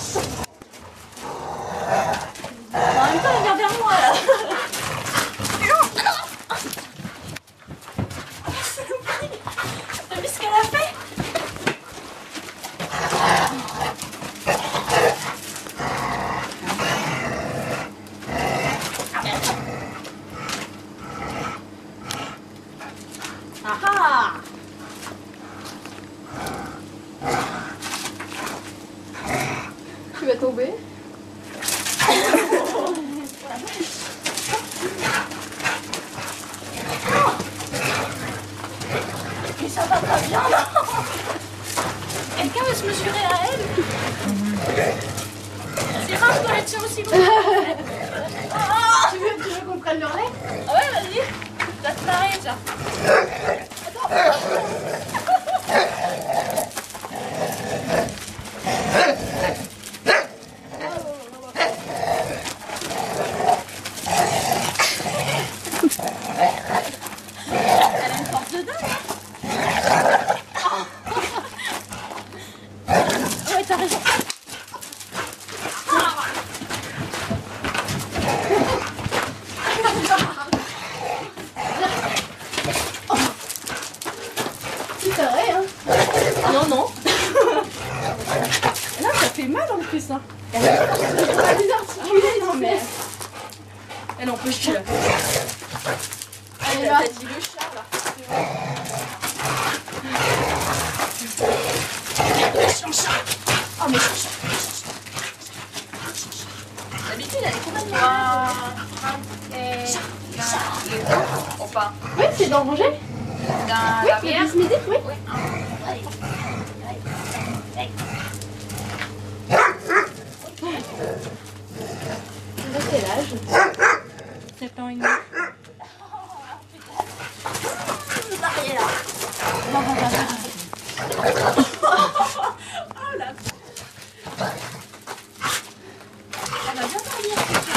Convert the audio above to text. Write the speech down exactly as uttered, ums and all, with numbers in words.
En même temps, elle vient vers moi là. T'as vu ce qu'elle a fait? Ah ah! Tu vas tomber. Mais ça va pas bien là. Quelqu'un veut se mesurer à elle? C'est rare que elle tient aussi longtemps. Oh, Tu veux, tu veux qu'on prenne le relais? ah ouais, vas-y. Ça te paraît déjà. Elle a une force de dingue. Ouais, t'as raison. Si c'est vrai, hein. Non, non. Là, ça fait mal en plus. Hein. Elle a des articulés, Non, mais. Elle en peut plus là. Elle T'as va. dit le chat là. Oh, mais d'habitude, elle est complètement. Ou pas. Oui, c'est danger. Dans Oui, la il y a bière. des smidiques, oui. Oui. De quel âge? sept ans et demi. Mariée là. Oh la. Elle va bien parler.